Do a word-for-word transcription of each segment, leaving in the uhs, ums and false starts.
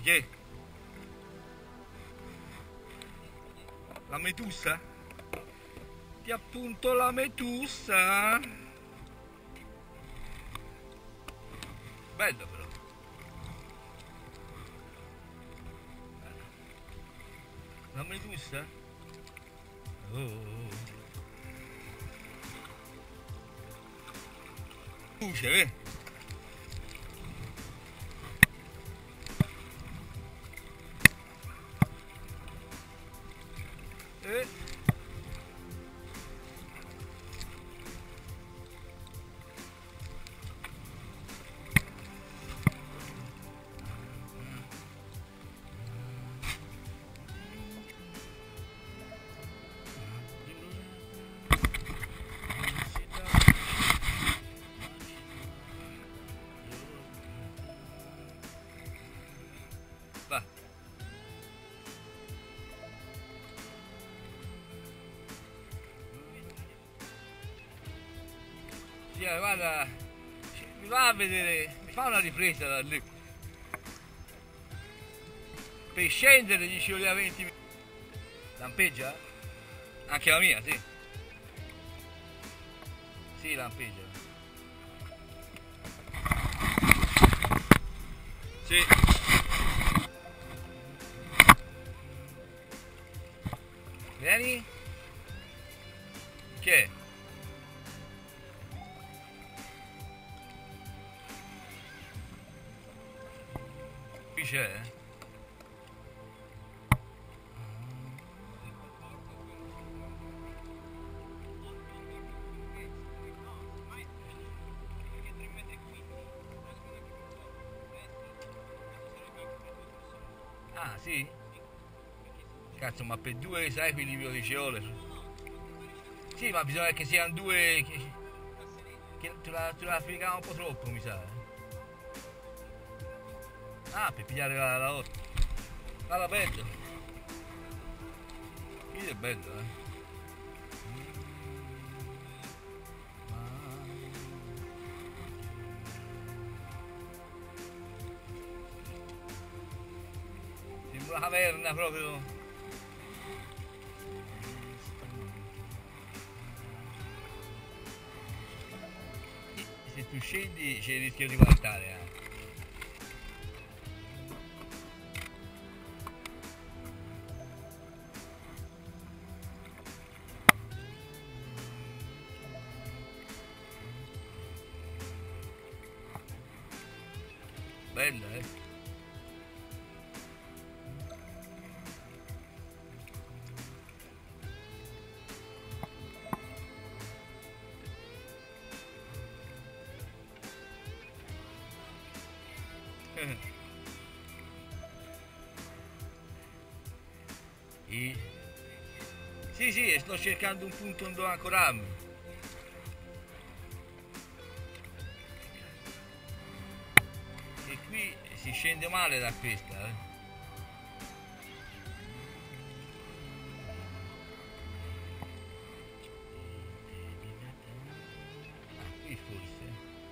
Che? La medusa? Ti appunto la medusa? Bello però. La medusa? Oh. Luce, vedi? Eh. Va. Sì, guarda, mi va a vedere, mi fa una ripresa da lì. Per scendere gli ci voleva venti minuti. Lampeggia? Anche la mia, sì. Sì, lampeggia. Sì. Vieni? Che? Qui c'è? Ah, sì? Cazzo, ma per due sai equilibrio di ceole? Sì, ma bisogna che siano due... Che, che te la, te la spiegava un po' troppo, mi sa. Ah, per pigliare la, la otto. Guarda, bello. Qui è bello, eh. Sembra una caverna proprio. Se tu scendi c'è il rischio di guardare anche. Bella, eh? E... Sì, sì, sto cercando un punto dove ancorarmi. E qui si scende male da questa, eh. Ah, qui forse.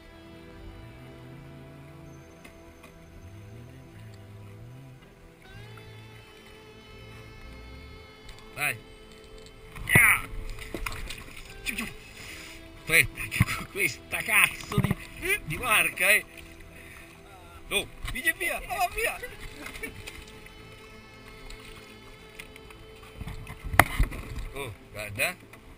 Vai. Ah! Aspetta, che con questa cazzo di, di marca, eh! Oh, vieni via, va via! Oh, guarda!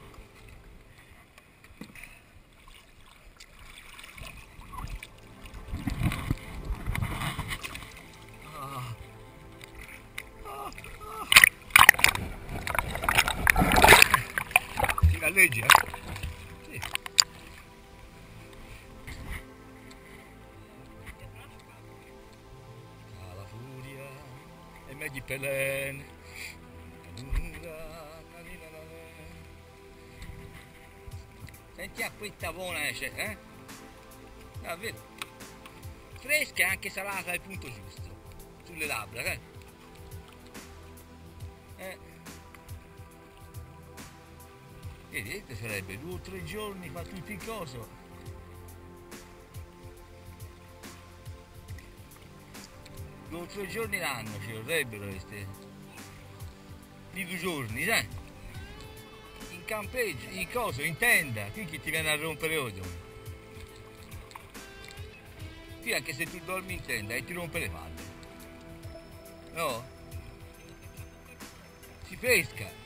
Ah. Ah. Ah. Si galleggia, eh? Sì. Ah, la furia e meglio Pelen. Senti acquetta buona esce, eh? Davvero? Fresca e anche salata al punto giusto. Sulle labbra, eh? Eh. Vedete, sarebbe due o tre giorni fa tutto il coso. due o tre giorni l'anno ci vorrebbero queste. Di due giorni, sai? In campeggio, in cosa, in tenda, qui chi ti viene a rompere oggi? Qui anche se tu dormi in tenda e ti rompe le palle. No? Si pesca.